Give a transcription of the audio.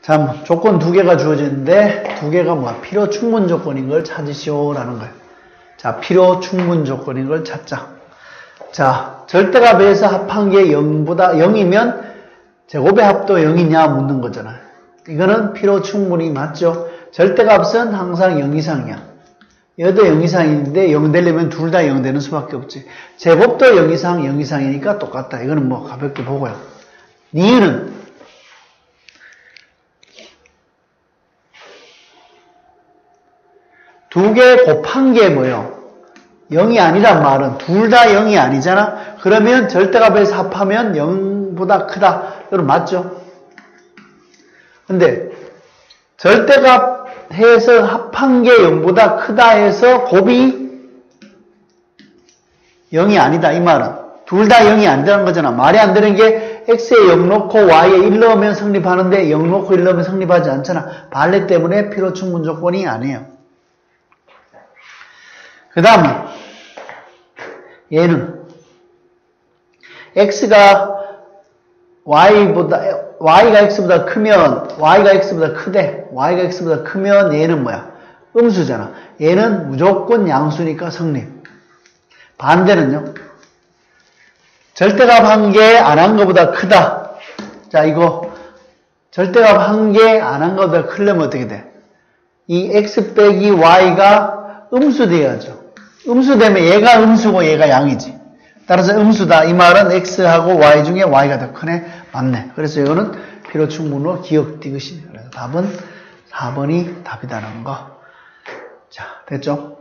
자, 조건 두 개가 주어졌는데 두 개가 뭐야? 필요 충분 조건인 걸 찾으시오라는 거예요. 자, 필요 충분 조건인 걸 찾자. 자, 절대값에서 합한 게 0이면 제곱의 합도 0이냐 묻는 거잖아요. 이거는 필요 충분히 맞죠? 절대값은 항상 0 이상이야. 얘도 0 이상인데 0 되려면 둘 다 0 되는 수밖에 없지. 제곱도 0 이상, 0 이상이니까 똑같다. 이거는 뭐 가볍게 보고요. 이유는 두 개 곱한 게 뭐예요? 0이 아니란 말은 둘 다 0이 아니잖아. 그러면 절대값에서 합하면 0보다 크다. 이건 맞죠? 근데 절대값 해서 합한 게 0보다 크다 해서 곱이 0이 아니다. 이 말은 둘 다 0이 아니다는 거잖아. 말이 안 되는 게 x에 0 넣고 y에 1 넣으면 성립하는데 0 넣고 1 넣으면 성립하지 않잖아. 발레 때문에 필요 충분 조건이 아니에요. 그 다음 얘는 x가 y가 x보다 크면 y가 x보다 크대. y가 x보다 크면 얘는 뭐야? 음수잖아. 얘는 무조건 양수니까 성립. 반대는요. 절대값 한 개 안 한 거보다 크다. 자, 이거 절대값 한 개 안 한 거보다 크려면 어떻게 돼? 이 x 빼기 y가 음수돼야죠. 음수되면 얘가 음수고 얘가 양이지. 따라서 음수다. 이 말은 x하고 y 중에 y가 더 크네. 맞네. 그래서 이거는 필요 충분으로 기억 디귿이네. 그래서 답은 4번이 답이다라는 거. 자, 됐죠?